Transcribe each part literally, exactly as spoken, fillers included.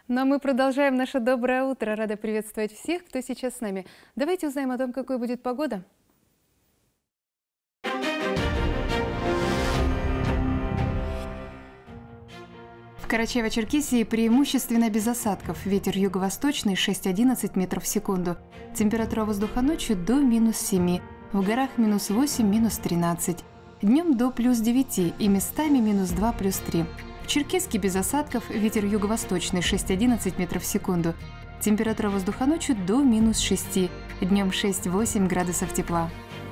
Ну а мы продолжаем наше доброе утро. Рада приветствовать всех, кто сейчас с нами. Давайте узнаем о том, какой будет погода. В Карачаево-Черкесии преимущественно без осадков. Ветер юго-восточный шесть-одиннадцать метров в секунду. Температура воздуха ночью до минус семи. В горах минус восемь, минус тринадцать. Днем до плюс девяти и местами минус два, плюс три. В Черкесске без осадков. Ветер юго-восточный шесть-одиннадцать метров в секунду. Температура воздуха ночью до минус шести. Днем шесть-восемь градусов тепла.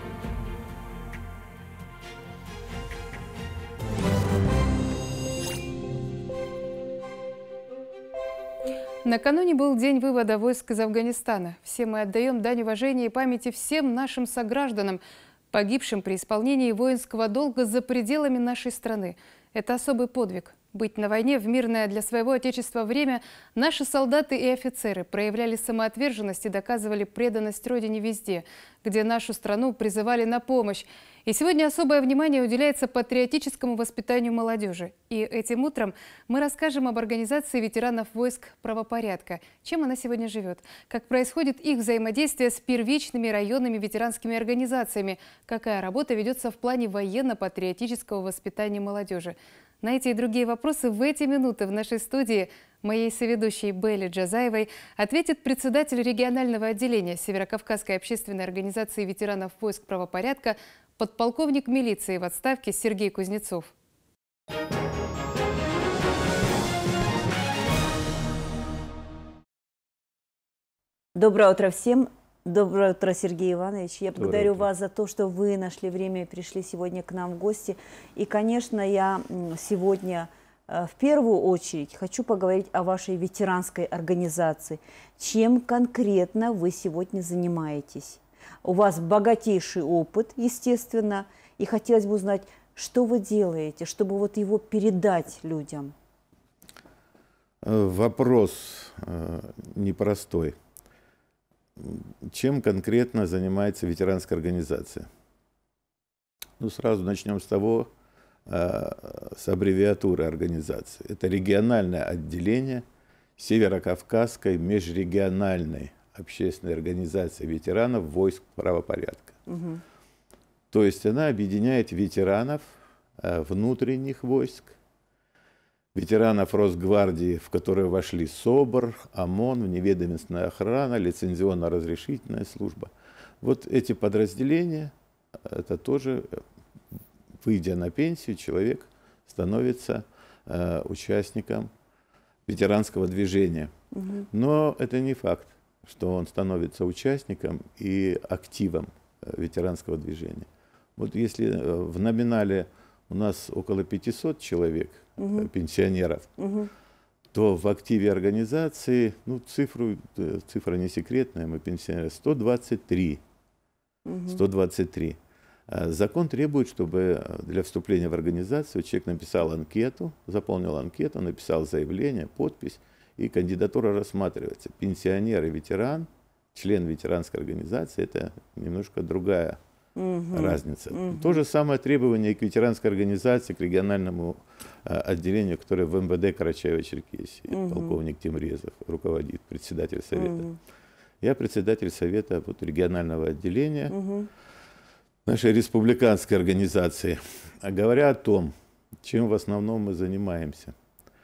Накануне был день вывода войск из Афганистана. Все мы отдаем дань уважения и памяти всем нашим согражданам, погибшим при исполнении воинского долга за пределами нашей страны. Это особый подвиг. Быть на войне в мирное для своего Отечества время наши солдаты и офицеры проявляли самоотверженность и доказывали преданность Родине везде, где нашу страну призывали на помощь. И сегодня особое внимание уделяется патриотическому воспитанию молодежи. И этим утром мы расскажем об организации ветеранов войск правопорядка, чем она сегодня живет, как происходит их взаимодействие с первичными районными ветеранскими организациями, какая работа ведется в плане военно-патриотического воспитания молодежи. На эти и другие вопросы в эти минуты в нашей студии моей соведущей Белли Джазаевой ответит председатель регионального отделения Северокавказской общественной организации ветеранов войск правопорядка, подполковник милиции в отставке Сергей Кузнецов. Доброе утро всем. Доброе утро, Сергей Иванович. Я Доброе благодарю утро. вас за то, что вы нашли время и пришли сегодня к нам в гости. И, конечно, я сегодня в первую очередь хочу поговорить о вашей ветеранской организации. Чем конкретно вы сегодня занимаетесь? У вас богатейший опыт, естественно, и хотелось бы узнать, что вы делаете, чтобы вот его передать людям. Вопрос непростой. Чем конкретно занимается ветеранская организация? Ну, сразу начнем с того, с аббревиатуры организации. Это региональное отделение Северокавказской межрегиональной общественной организации ветеранов войск правопорядка. Угу. То есть она объединяет ветеранов внутренних войск, ветеранов Росгвардии, в которые вошли СОБР, ОМОН, вневедомственная охрана, лицензионно-разрешительная служба. Вот эти подразделения, это тоже, выйдя на пенсию, человек становится э, участником ветеранского движения. Угу. Но это не факт, что он становится участником и активом ветеранского движения. Вот если в номинале у нас около пятисот человек, угу. пенсионеров, угу. то в активе организации, ну, цифру, цифра не секретная, мы пенсионеры, сто двадцать три. Угу. сто двадцать три. Закон требует, чтобы для вступления в организацию человек написал анкету, заполнил анкету, написал заявление, подпись, и кандидатура рассматривается. Пенсионер и ветеран, член ветеранской организации, это немножко другая угу. разница. Угу. То же самое требование к ветеранской организации, к региональному а, отделению, которое в эм вэ дэ Карачаево-Черкесии, угу. полковник Темрезов руководит, председатель совета. Угу. Я председатель совета вот, регионального отделения угу. нашей республиканской организации. А говоря о том, чем в основном мы занимаемся,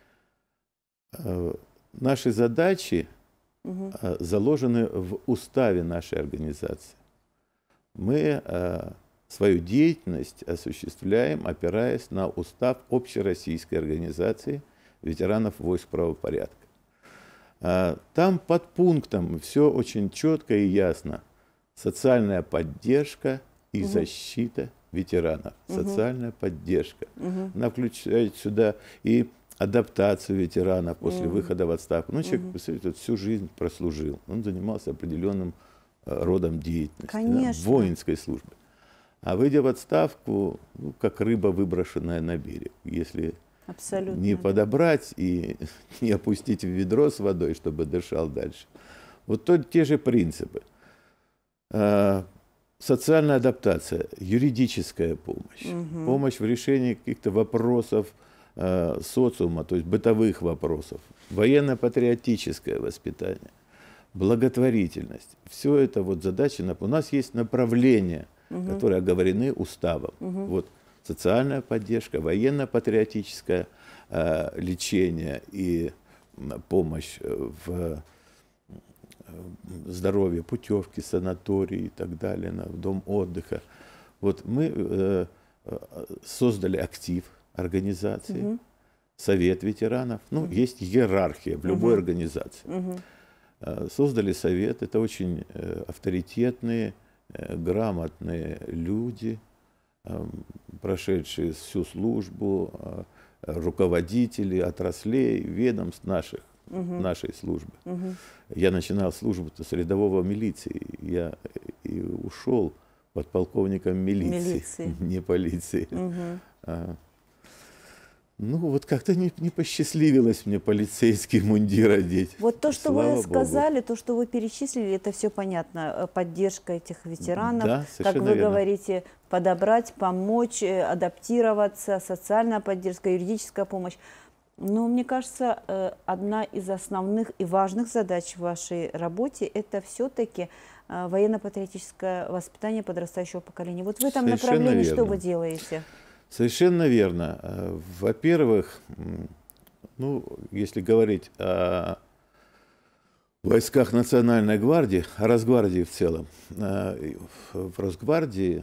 наши задачи угу. заложены в уставе нашей организации. Мы э, свою деятельность осуществляем, опираясь на устав Общероссийской организации ветеранов войск правопорядка. Э, там под пунктом все очень четко и ясно. Социальная поддержка и угу. защита ветеранов. Угу. Социальная поддержка. Угу. Она включает сюда и адаптацию ветеранов после угу. выхода в отставку. Ну, человек, представляете, всю жизнь прослужил. Он занимался определенным родом деятельности, да, воинской службы. А выйдя в отставку, ну, как рыба, выброшенная на берег. Если Абсолютно. не подобрать и не опустить в ведро с водой, чтобы дышал дальше. Вот то, те же принципы. А, социальная адаптация, юридическая помощь, угу. помощь в решении каких-то вопросов э, социума, то есть бытовых вопросов, военно-патриотическое воспитание, благотворительность. Все это вот задачи. У нас есть направления, угу. которые оговорены уставом. Угу. Вот социальная поддержка, военно-патриотическое э, лечение и помощь в здоровье, путевки, санатории и так далее, на дом отдыха. Вот мы э, создали актив организации, угу. совет ветеранов. Ну, угу. есть иерархия в любой угу. организации. Угу. Создали совет. Это очень э, авторитетные, э, грамотные люди, э, прошедшие всю службу, э, руководители отраслей, ведомств наших, угу. нашей службы. Угу. Я начинал службу-то с рядового милиции. Я и ушел подполковником милиции, милиции. не полиции. Угу. А, ну, вот как-то не, не посчастливилось мне полицейский мундир одеть. Вот то, что Слава вы сказали, Богу. то, что вы перечислили, это все понятно. Поддержка этих ветеранов, да, как вы верно. говорите, подобрать, помочь, адаптироваться, социальная поддержка, юридическая помощь. Но мне кажется, одна из основных и важных задач в вашей работе – это все-таки военно-патриотическое воспитание подрастающего поколения. Вот в этом Совершенно направлении верно. что вы делаете? Совершенно верно. Во-первых, ну, если говорить о войсках Национальной гвардии, о Росгвардии в целом, в Росгвардии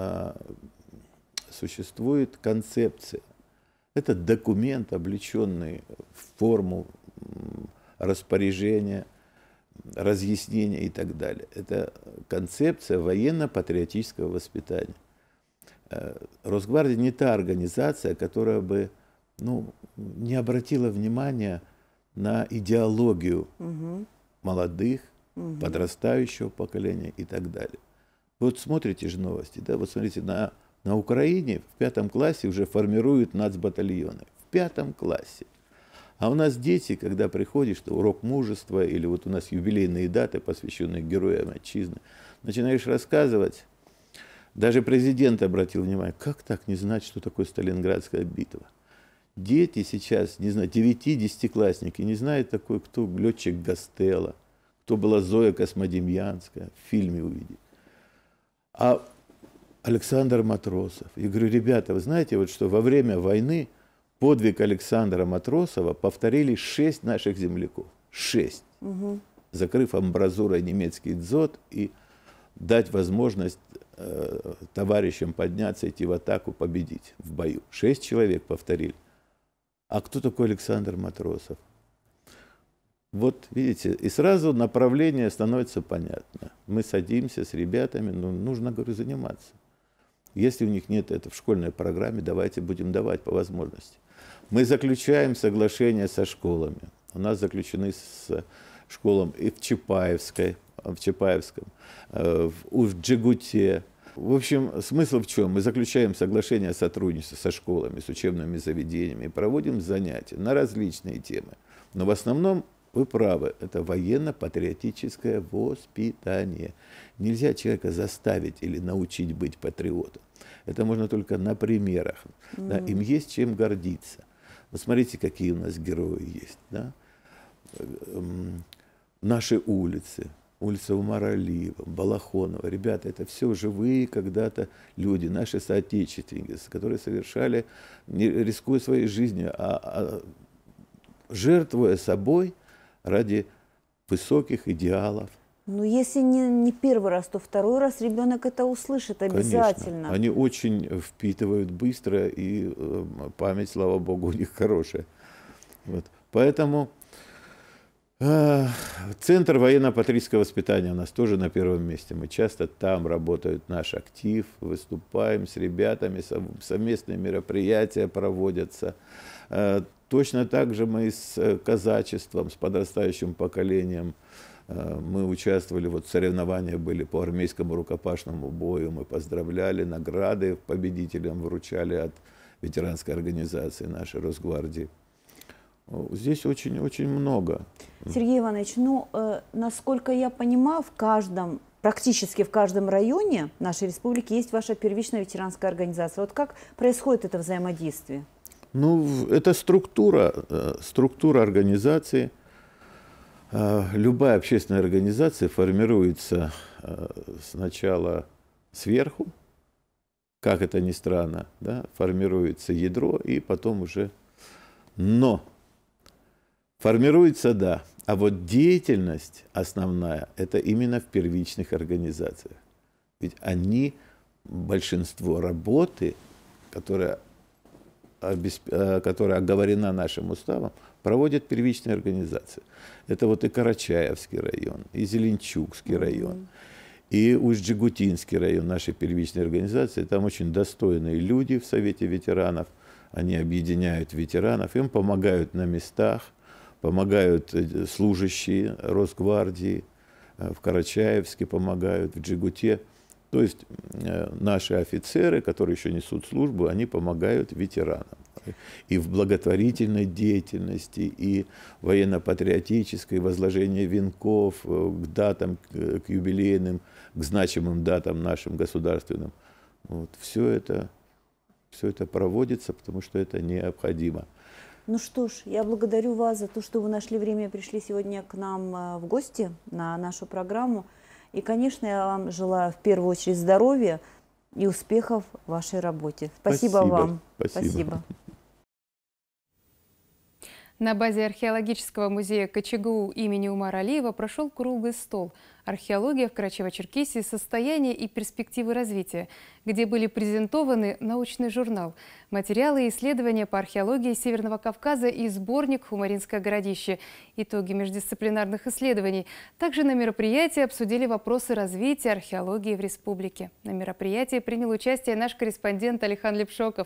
существует концепция. Это документ, облеченный в форму распоряжения, разъяснения и так далее. Это концепция военно-патриотического воспитания. Росгвардия не та организация, которая бы ну, не обратила внимания на идеологию угу. молодых, угу. подрастающего поколения и так далее. Вот смотрите же новости, да, вот смотрите, на, на Украине в пятом классе уже формируют нацбатальоны. В пятом классе. А у нас дети, когда приходишь, что урок мужества, или вот у нас юбилейные даты, посвященные героям отчизны, начинаешь рассказывать. Даже президент обратил внимание, как так не знать, что такое Сталинградская битва. Дети сейчас, не знаю, девяти-десятиклассники не знают такой, кто летчик Гастелло, кто была Зоя Космодемьянская, в фильме увидеть. А Александр Матросов. Я говорю, ребята, вы знаете, вот что во время войны подвиг Александра Матросова повторили шесть наших земляков. Шесть. Угу. Закрыв амбразурой немецкий дзот и дать возможность э, товарищам подняться, идти в атаку, победить в бою. Шесть человек повторили. А кто такой Александр Матросов? Вот, видите, и сразу направление становится понятно. Мы садимся с ребятами, ну, нужно, говорю, заниматься. Если у них нет это в школьной программе, давайте будем давать по возможности. Мы заключаем соглашения со школами. У нас заключены с школами и в Чапаевской, в Чапаевском, в Джигуте. В общем, смысл в чем? Мы заключаем соглашение о сотрудничестве со школами, с учебными заведениями, проводим занятия на различные темы. Но в основном, вы правы, это военно-патриотическое воспитание. Нельзя человека заставить или научить быть патриотом. Это можно только на примерах. Mm. Да, им есть чем гордиться. Вот смотрите, какие у нас герои есть. Да? Наши улицы. Улица Умара Алиева, Балахонова. Ребята, это все живые когда-то люди, наши соотечественники, которые совершали, не рискуя своей жизнью, а, а жертвуя собой ради высоких идеалов. Ну, если не, не первый раз, то второй раз ребенок это услышит обязательно. Конечно. Они очень впитывают быстро, и э, память, слава богу, у них хорошая. Вот. Поэтому э, Центр военно-патриотического воспитания у нас тоже на первом месте. Мы часто там работают наш актив, выступаем с ребятами, совместные мероприятия проводятся. Э, точно так же мы с казачеством, с подрастающим поколением. Мы участвовали, вот соревнования были по армейскому рукопашному бою, мы поздравляли, награды победителям вручали от ветеранской организации нашей Росгвардии. Здесь очень-очень много. Сергей Иванович, ну, э, насколько я понимаю, в каждом, практически в каждом районе нашей республики есть ваша первичная ветеранская организация. Вот как происходит это взаимодействие? Ну, это структура, структура организации. Любая общественная организация формируется сначала сверху, как это ни странно, да, формируется ядро, и потом уже... Но формируется, да, а вот деятельность основная, это именно в первичных организациях. Ведь они, большинство работы, которая, обесп... которая оговорена нашим уставом, проводят первичные организации. Это вот и Карачаевский район, и Зеленчукский район, и Усть-Джигутинский район нашей первичной организации. Там очень достойные люди в Совете ветеранов. Они объединяют ветеранов, им помогают на местах, помогают служащие Росгвардии, в Карачаевске помогают, в Джигуте. То есть наши офицеры, которые еще несут службу, они помогают ветеранам. И в благотворительной деятельности, и военно-патриотической, возложение венков к датам, к юбилейным, к значимым датам нашим государственным. Вот. Все это, все это проводится, потому что это необходимо. Ну что ж, я благодарю вас за то, что вы нашли время и пришли сегодня к нам в гости на нашу программу. И, конечно, я вам желаю в первую очередь здоровья и успехов в вашей работе. Спасибо, Спасибо. вам. Спасибо. Спасибо. На базе археологического музея КЧГУ имени Умара Алиева прошел круглый стол «Археология в Карачаево-Черкесии. Состояние и перспективы развития», где были презентованы научный журнал, материалы и исследования по археологии Северного Кавказа и сборник «Хумаринское городище. Итоги междисциплинарных исследований». Также на мероприятии обсудили вопросы развития археологии в республике. На мероприятии принял участие наш корреспондент Алихан Лепшоков.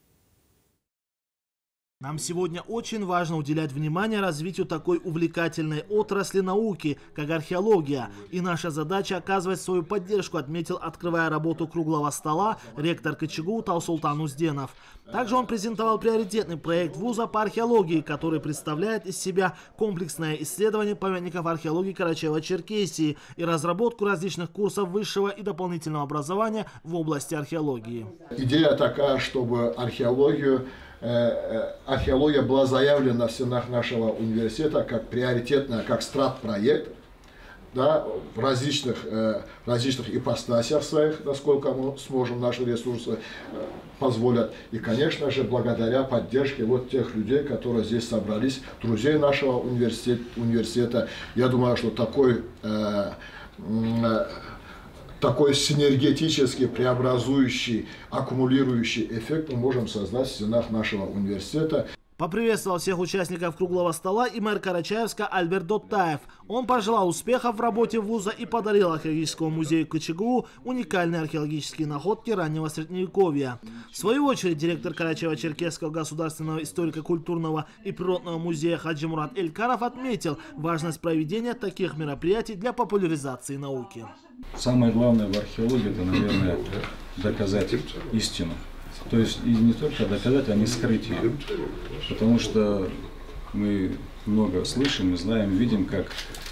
Нам сегодня очень важно уделять внимание развитию такой увлекательной отрасли науки, как археология. И наша задача оказывать свою поддержку, отметил, открывая работу круглого стола, ректор КЧГУ Таусултан Узденов. Также он презентовал приоритетный проект вуза по археологии, который представляет из себя комплексное исследование памятников археологии Карачаево-Черкесии и разработку различных курсов высшего и дополнительного образования в области археологии. Идея такая, чтобы археологию Археология была заявлена в стенах нашего университета как приоритетная, как страт-проект, да, в различных, э, различных ипостасях своих, насколько мы сможем, наши ресурсы э, позволят. И, конечно же, благодаря поддержке вот тех людей, которые здесь собрались, друзей нашего университета, университета я думаю, что такой... Э, э, Такой синергетический, преобразующий, аккумулирующий эффект мы можем создать в стенах нашего университета. Поприветствовал всех участников круглого стола и мэр Карачаевска Альберт Доттаев. Он пожелал успехов в работе вуза и подарил археологическому музею КЧГУ уникальные археологические находки раннего средневековья. В свою очередь директор Карачаево-Черкесского государственного историко-культурного и природного музея Хаджи Мурат Элькаров отметил важность проведения таких мероприятий для популяризации науки. Самое главное в археологии — это, наверное, доказать истину. То есть и не только доказать, а не скрыть ее. Потому что мы много слышим, знаем, видим, как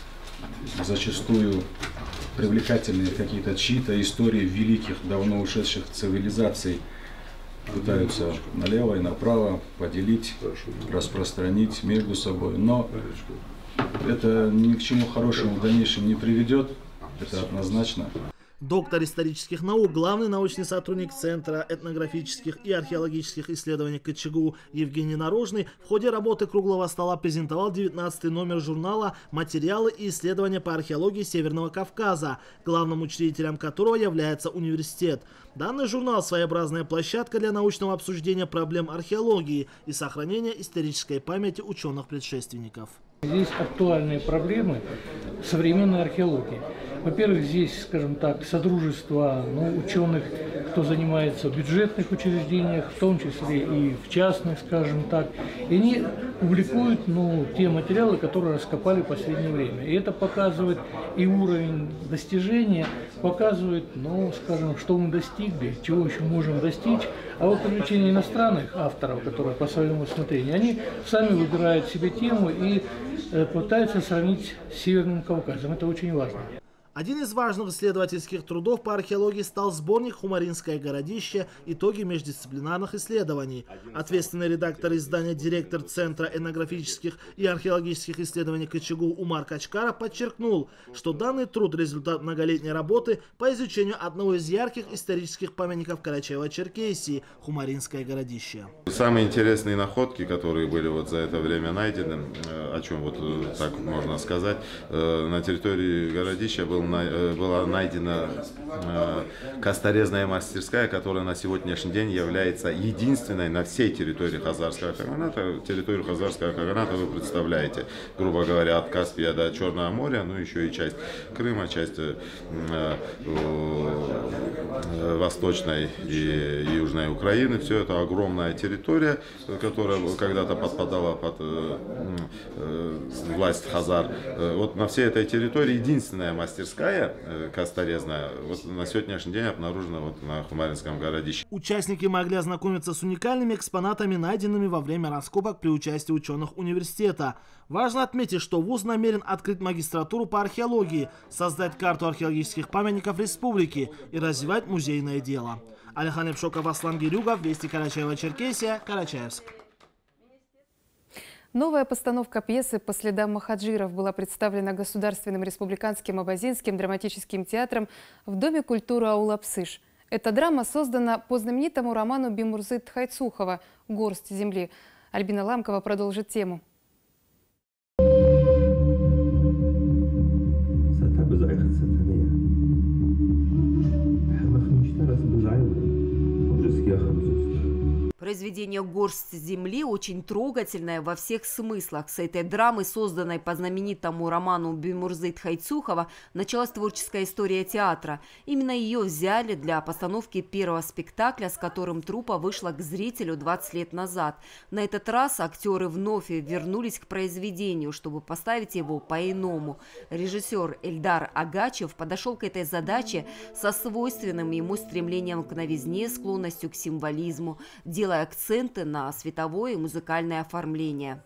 зачастую привлекательные какие-то чьи-то истории великих, давно ушедших цивилизаций пытаются налево и направо поделить, распространить между собой. Но это ни к чему хорошему в дальнейшем не приведет, это однозначно. Доктор исторических наук, главный научный сотрудник Центра этнографических и археологических исследований КЧГУ Евгений Нарожный в ходе работы круглого стола презентовал девятнадцатый номер журнала «Материалы и исследования по археологии Северного Кавказа», главным учредителем которого является университет. Данный журнал – своеобразная площадка для научного обсуждения проблем археологии и сохранения исторической памяти ученых-предшественников. Здесь актуальные проблемы современной археологии. Во-первых, здесь, скажем так, содружество ну, ученых, кто занимается в бюджетных учреждениях, в том числе и в частных, скажем так. И они публикуют ну, те материалы, которые раскопали в последнее время. И это показывает и уровень достижения, показывает, ну, скажем, что мы достигли, чего еще можем достичь. А вот привлечение иностранных авторов, которые по своему усмотрению, они сами выбирают себе тему и э, пытаются сравнить с Северным Кавказом. Это очень важно. Один из важных исследовательских трудов по археологии стал сборник «Хумаринское городище. Итоги междисциплинарных исследований». Ответственный редактор издания, директор Центра этнографических и археологических исследований КЧГУ Умар Качкара подчеркнул, что данный труд – результат многолетней работы по изучению одного из ярких исторических памятников Карачаево-Черкесии – Хумаринское городище. Самые интересные находки, которые были вот за это время найдены, о чем вот так можно сказать, на территории городища был была найдена э, косторезная мастерская, которая на сегодняшний день является единственной на всей территории Хазарского Каганата. Территорию Хазарского Каганата вы представляете, грубо говоря, от Каспия до Черного моря, ну еще и часть Крыма, часть э, э, восточной и южной Украины. Все это огромная территория, которая когда-то подпадала под э, э, власть Хазар. Вот на всей этой территории единственная мастерская косторезная вот на сегодняшний день обнаружена вот на Хумаринском городище. Участники могли ознакомиться с уникальными экспонатами, найденными во время раскопок при участии ученых университета. Важно отметить, что вуз намерен открыть магистратуру по археологии, создать карту археологических памятников республики и развивать музейное дело. Алихан Ипшоков, Аслан Гирюгов, Вести Карачаево-Черкесия, Карачаевск. Новая постановка пьесы «По следам махаджиров» была представлена Государственным республиканским абазинским драматическим театром в Доме культуры аула Псыш. Эта драма создана по знаменитому роману Бимурзы Тхайцухова «Горсть земли». Альбина Ламкова продолжит тему. Произведение «Горсть земли» очень трогательное во всех смыслах. С этой драмы, созданной по знаменитому роману Бимурзы Тхайцухова, началась творческая история театра. Именно ее взяли для постановки первого спектакля, с которым труппа вышла к зрителю двадцать лет назад. На этот раз актеры вновь вернулись к произведению, чтобы поставить его по-иному. Режиссер Эльдар Агачев подошел к этой задаче со свойственным ему стремлением к новизне, склонностью к символизму, делая акценты на световое и музыкальное оформление.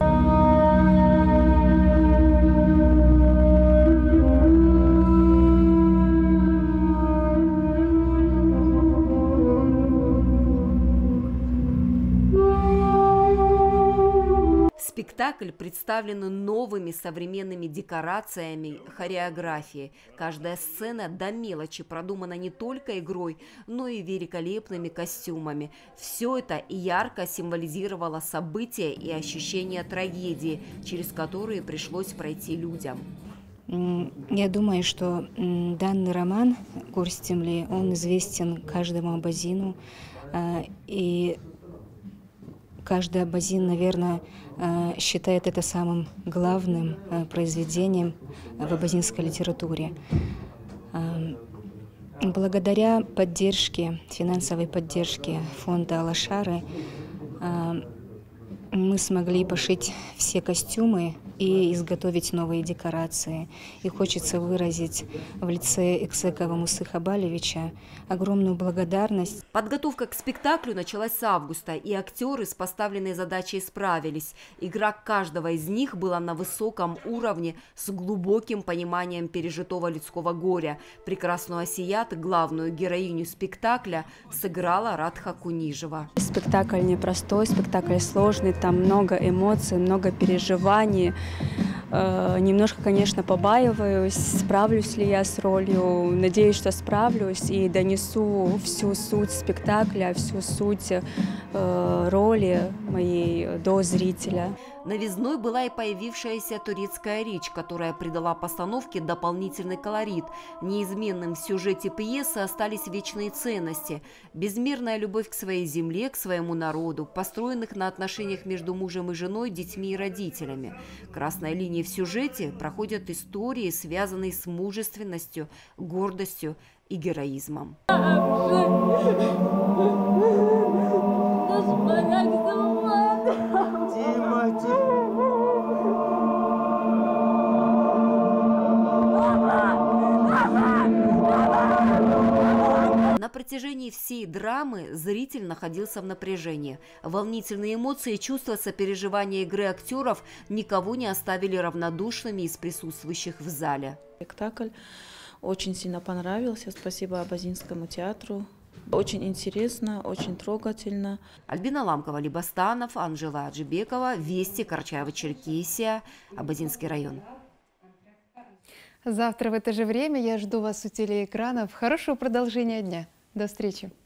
Спектакль представлен новыми современными декорациями, хореографией. Каждая сцена до мелочи продумана не только игрой, но и великолепными костюмами. Все это ярко символизировало события и ощущения трагедии, через которые пришлось пройти людям. Я думаю, что данный роман «Горсть земли», он известен каждому абазину, и каждый абазин, наверное, считает это самым главным произведением в абазинской литературе. Благодаря поддержке, финансовой поддержке фонда Алашары мы смогли пошить все костюмы и изготовить новые декорации. И хочется выразить в лице эксекова Мусы Хабалевича огромную благодарность. Подготовка к спектаклю началась с августа, и актеры с поставленной задачей справились. Игра каждого из них была на высоком уровне, с глубоким пониманием пережитого людского горя. Прекрасную Асият, главную героиню спектакля, сыграла Радха Кунижева. Спектакль непростой, спектакль сложный, там много эмоций, много переживаний. Э, немножко, конечно, побаиваюсь, справлюсь ли я с ролью. Надеюсь, что справлюсь и донесу всю суть спектакля, всю суть э, роли моей до зрителя. Новизной была и появившаяся турецкая речь, которая придала постановке дополнительный колорит. Неизменным в сюжете пьесы остались вечные ценности. Безмерная любовь к своей земле, к своему народу, построенных на отношениях между мужем и женой, детьми и родителями. Красной линией в сюжете проходят истории, связанные с мужественностью, гордостью и героизмом. На протяжении всей драмы зритель находился в напряжении. Волнительные эмоции и чувства сопереживания игры актеров никого не оставили равнодушными из присутствующих в зале. Спектакль очень сильно понравился. Спасибо Абазинскому театру. Очень интересно, очень трогательно. Альбина Ламкова, Либастанов, Анжела Аджибекова, Вести, Карачаево-Черкесия, Абазинский район. Завтра в это же время я жду вас у телеэкранов. Хорошего продолжения дня. До встречи.